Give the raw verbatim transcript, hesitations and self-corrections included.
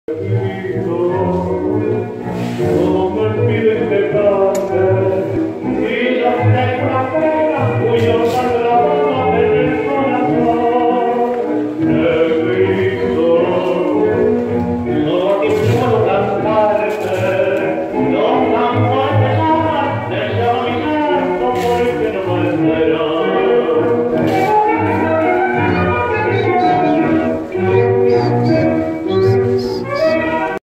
No me piden que cante y yo tengo una fe.